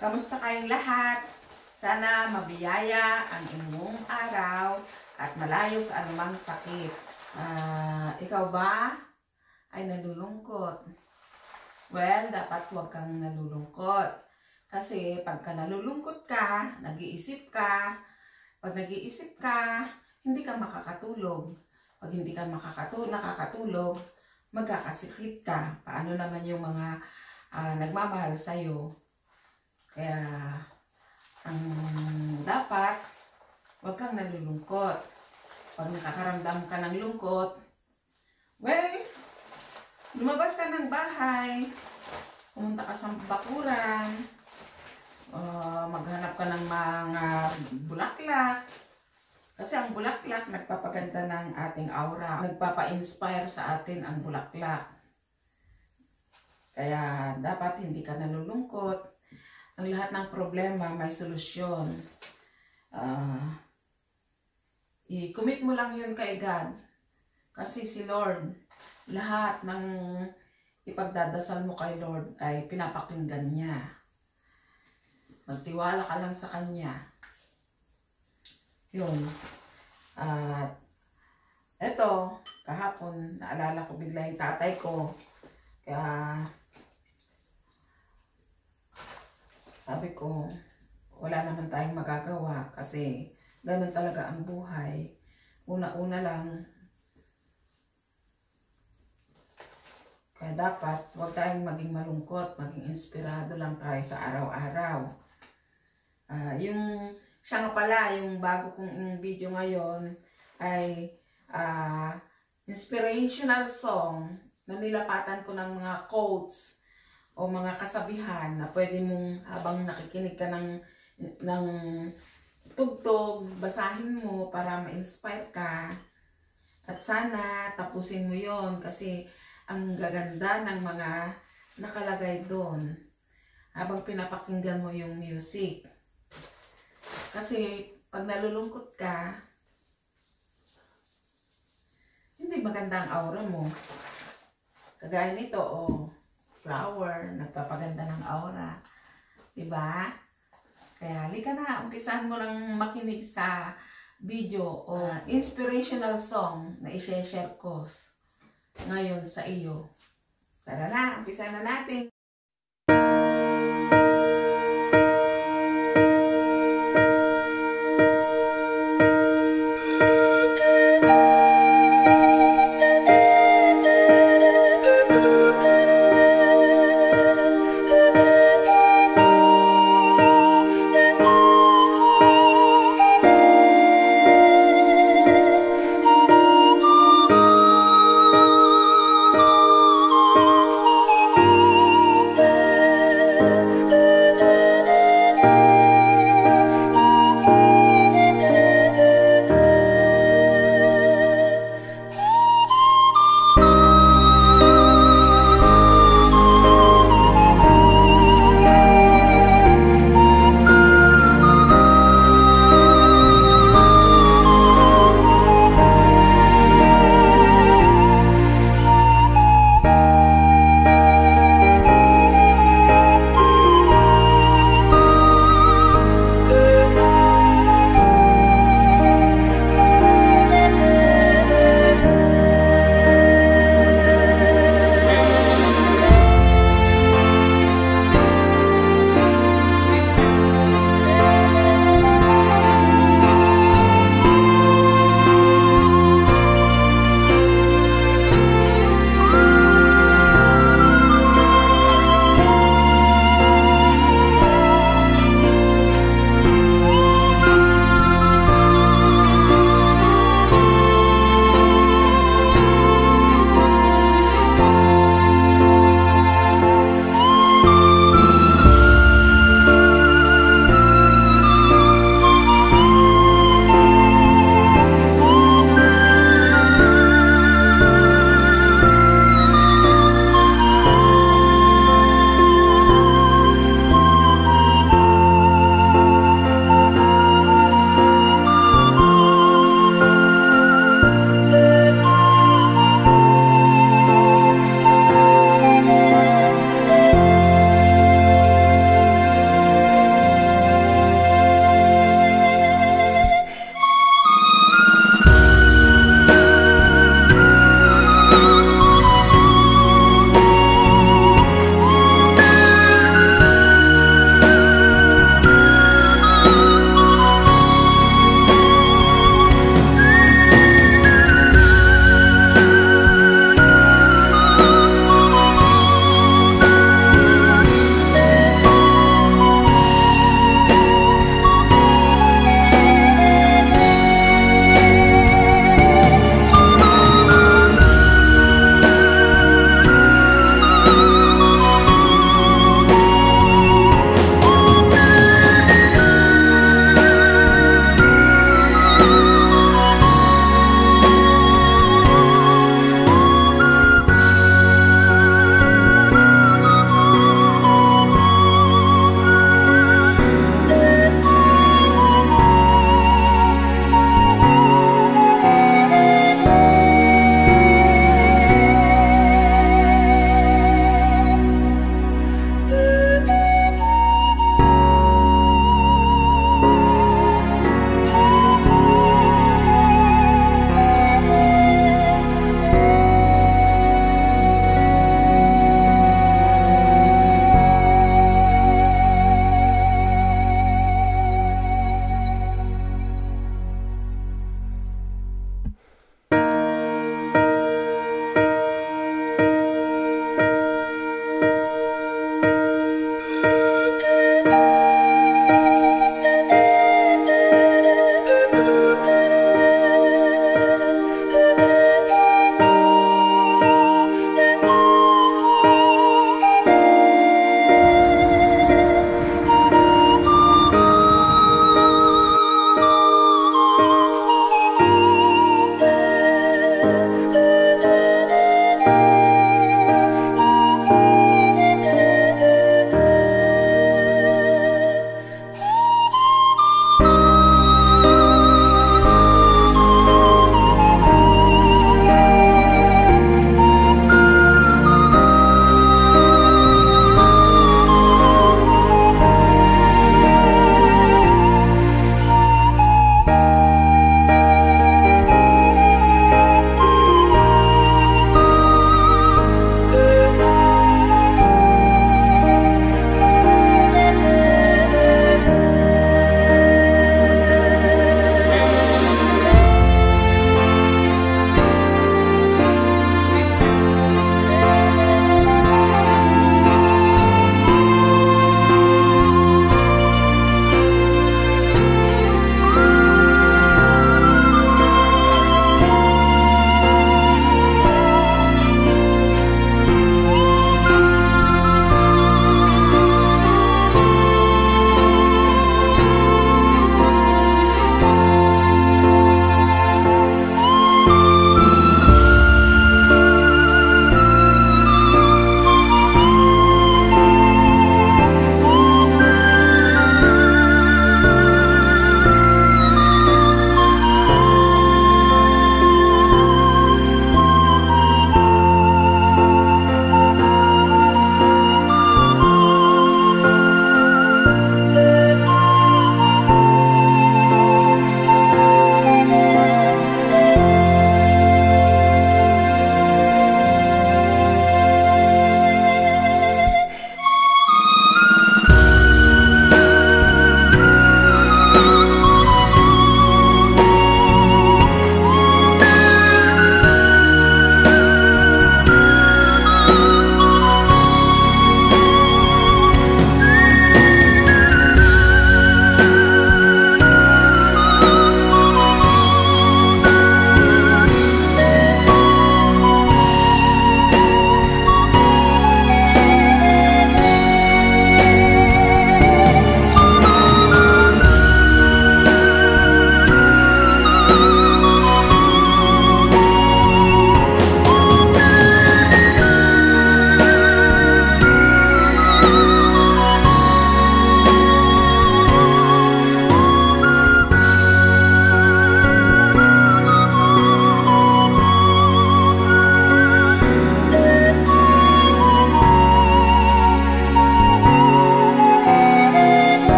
Kamusta kayong lahat? Sana mabiyaya ang inyong araw at malayo sa anumang sakit. Ikaw ba ay nalulungkot? Well, dapat huwag kang nalulungkot. Kasi pagka nalulungkot ka, nag-iisip ka. Pag nag-iisip ka, hindi ka makakatulog. Pag hindi ka nakakatulog, magkakasakit ka. Paano naman yung mga nagmamahal sa'yo? Kaya, ang dapat, huwag kang nalulungkot. Pag nakakaramdam ka ng lungkot, well, lumabas ka ng bahay, pumunta ka sa bakuran, maghanap ka ng mga bulaklak. Kasi ang bulaklak, nagpapaganda ng ating aura. Nagpapa-inspire sa atin ang bulaklak. Kaya, dapat hindi ka nalulungkot. Ang lahat ng problema may solusyon. I-commit mo lang yun kay God. Kasi si Lord, lahat ng ipagdadasal mo kay Lord ay pinapakinggan niya. Magtiwala ka lang sa Kanya. Yun. At eto, kahapon, naalala ko bigla yung tatay ko. Kaya sabi ko, wala naman tayong magagawa kasi ganun talaga ang buhay. Una-una lang, kaya dapat huwag tayong maging malungkot, maging inspirado lang tayo sa araw-araw. Yung siya nga pala, yung bago kong video ngayon ay inspirational song na nilapatan ko ng mga quotes o mga kasabihan na pwede mong habang nakikinig ka ng tugtog, basahin mo para ma-inspire ka. At sana tapusin mo yon kasi ang gaganda ng mga nakalagay doon habang pinapakinggan mo yung music. Kasi pag nalulungkot ka, hindi maganda ang aura mo. Kagaya nito, flower, nagpapaganda ng aura. Diba? Kaya halika na, umpisahan mo lang makinig sa video o inspirational song na i-share ko ngayon sa iyo. Tara na, umpisahan na natin.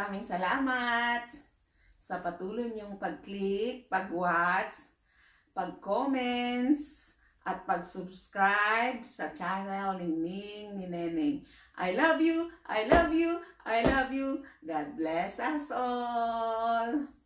maraming salamat sa patuloy niyong pag-click, pag-watch, pag-comments, at pag-subscribe sa channel ni Ning ni Neneng. I love you, I love you, I love you. God bless us all.